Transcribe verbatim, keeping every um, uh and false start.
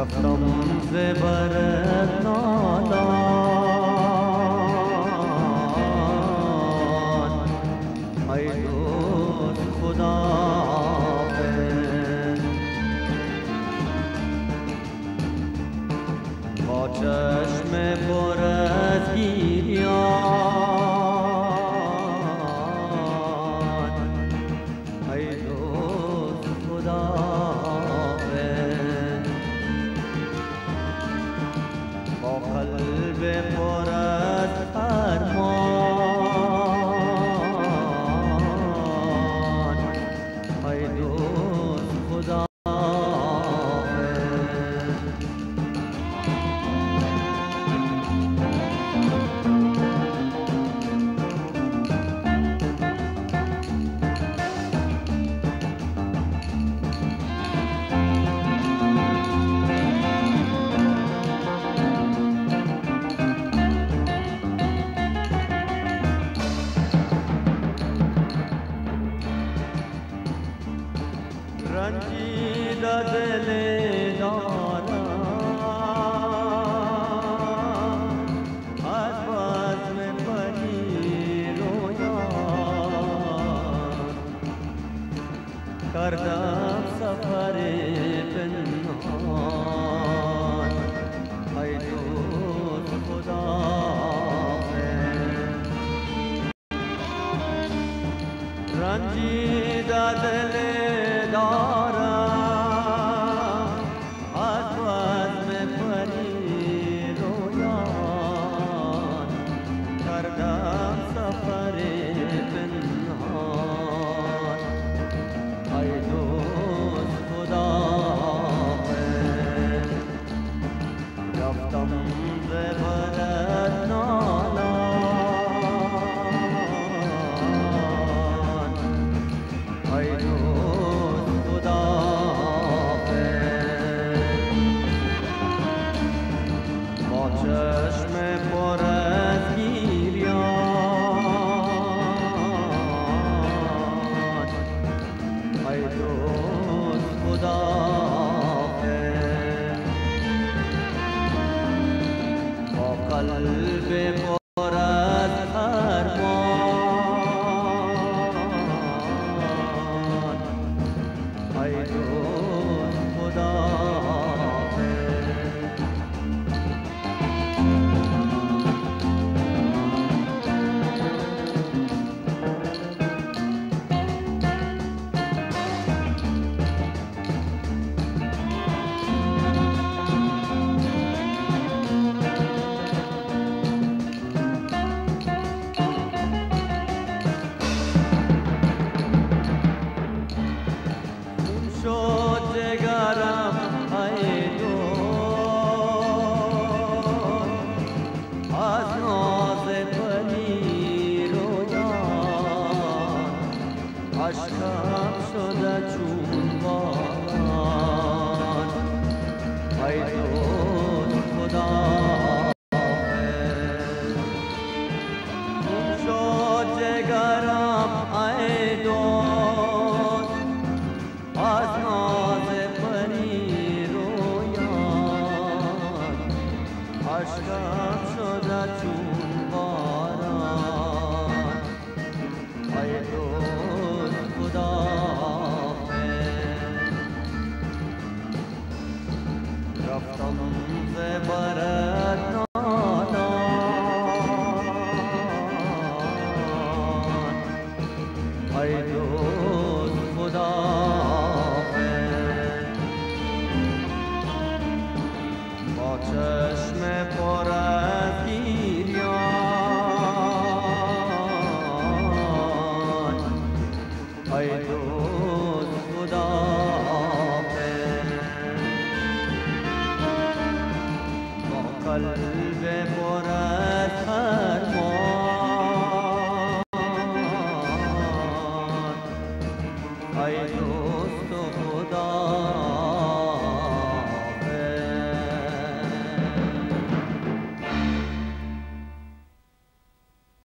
رفتم ز برت نالان ای دوست خداحافظ. با چشم پر از گریان ای دوست خداحافظ. با قلب پر از ارمان ای دوست خداحافظ. رنجیده دل دارم از بزم پری رویان، کردم سفر پنهان ای دوست خداحافظ. رنجیده دل دارم از بزم پری رویان، کردم سفر پنهان ای دوست خداحافظ. رفتم ز برت نالان ای دوست خداحافظ. با چشم پر از گریان ای دوست خداحافظ. با قلب پر از ارمان ای دوست خداحافظ. شد جگرم ای دوست از ناز پری رویان، عشقم شده چون باران ای دوست خداحافظ. شد جگرم ای دوست از ناز پری رویان، عشقم شده چون باران ای دوست خداحافظ. رفتم ز برت نالان ای دوست خداحافظ. با چشم پر از گریان ای دوست خداحافظ. با قلب پر از ارمان ای دوست